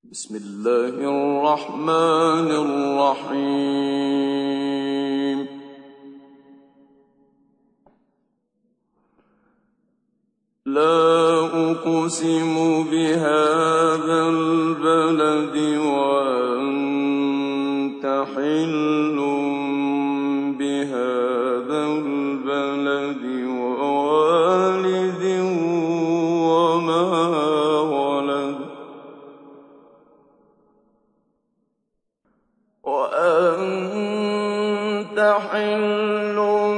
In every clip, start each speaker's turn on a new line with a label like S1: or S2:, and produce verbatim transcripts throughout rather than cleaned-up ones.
S1: بسم الله الرحمن الرحيم. لا أقسم بهذا البلد وأنت حل بهذا البلد ووالد وما ولد وأنت حل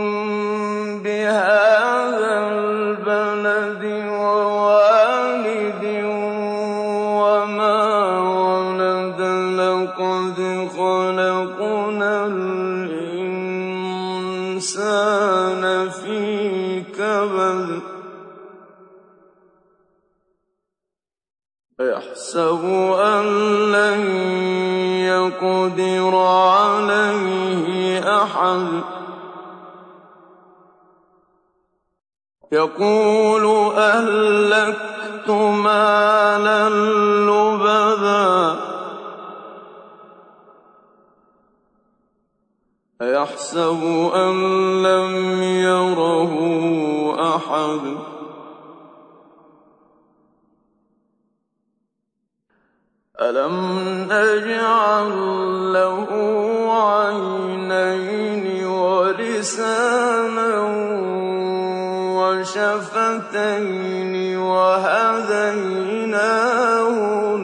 S1: بهذا البلد ووالد وما ولد لقد خلقنا الإنسان في كبد يحسب أن لن يقدر عليه أحد يقول أهلكت مالا لبدا أيحسب أن لم يره أحد ألم نجعل له عينين ولسانا وشفتين وهديناه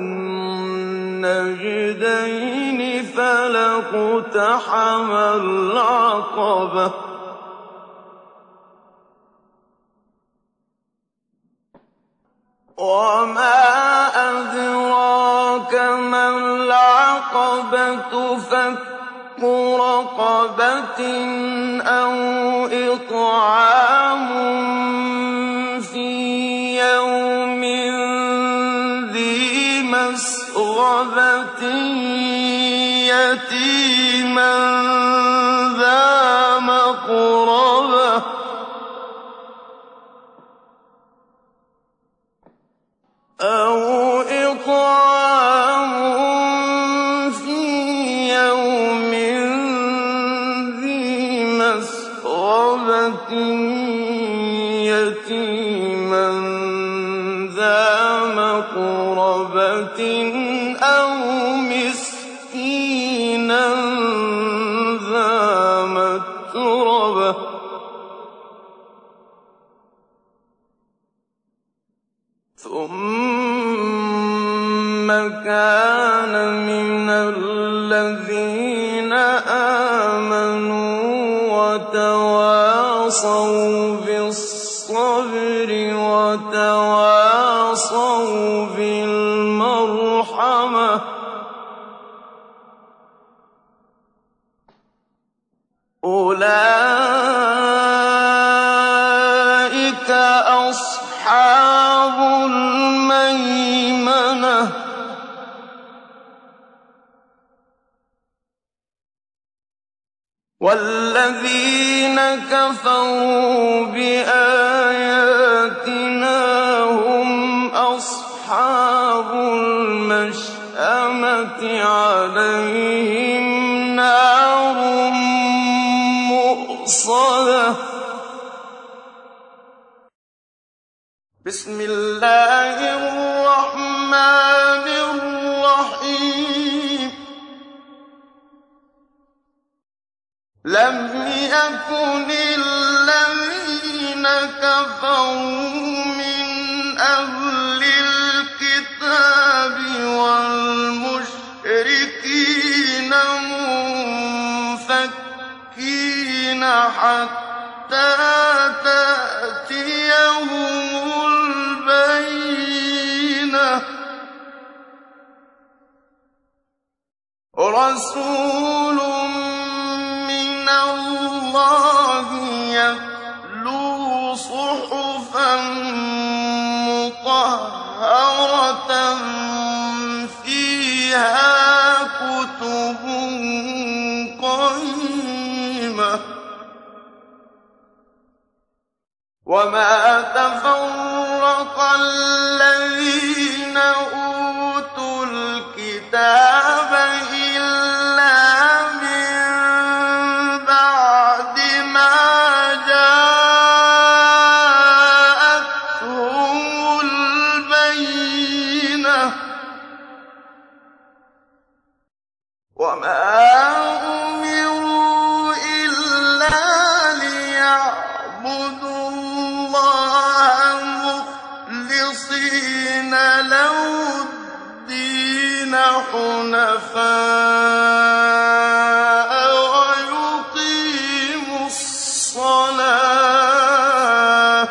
S1: النجدين فلاقتحم العقبة وما أدراك ما العقبة فك رقبة أو إطعام في يوم ذي مسغبة يتيما ذا مقربة أو إطعام في يوم ذي مسغبة يتيما ذا مقربة أو مسكينا ذا متربة ثم كان من الذين آمنوا وتواصوا بالصبر وتواصوا بالمرحمة أولئك أصحاب الميمنة والذين كفروا بآياتنا هم أصحاب المشأمة عليهم نار مؤصدة. بسم الله الرحمن الرحيم. لم يكن الذين كفروا من أهل الكتاب والمشركين منفكين حتى تأتيهم البينة رسول من الله يتلو صحفا مطهرة فيها كتب قيمة وما تفرق الذين أوتوا الكتاب الكتاب إلا من بعد ما جاءتهم البينة وما أمروا إلا ليعبدوا الله مخلصين له الدين حنفاء ويقيموا الصلاة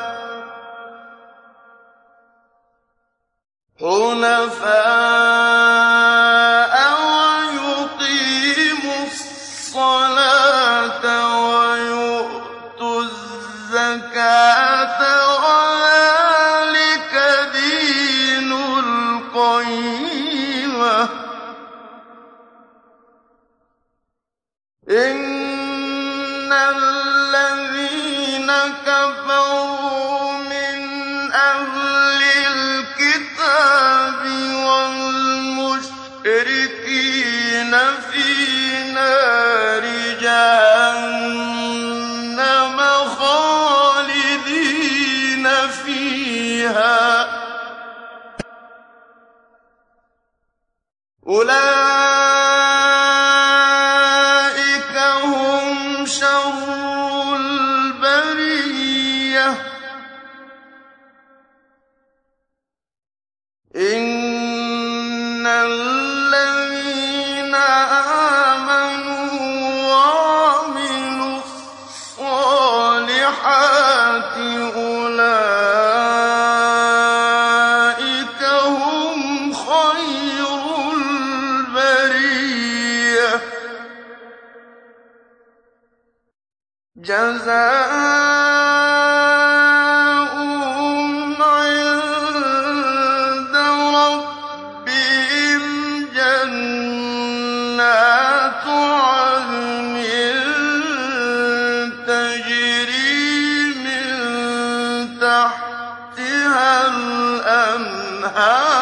S1: حنفاء ويقيموا الصلاة ويؤتوا الزكاة وذلك دين القيمة إن الذين كفروا من أهل الكتاب والمشركين في نار جهنم خالدين فيها أولئك هم شر البرية إن الذين آمنوا وعملوا الصالحات أولئك هم خير البرية جزاؤهم عند ربهم جنات عدن تجري من تحتها الأنهار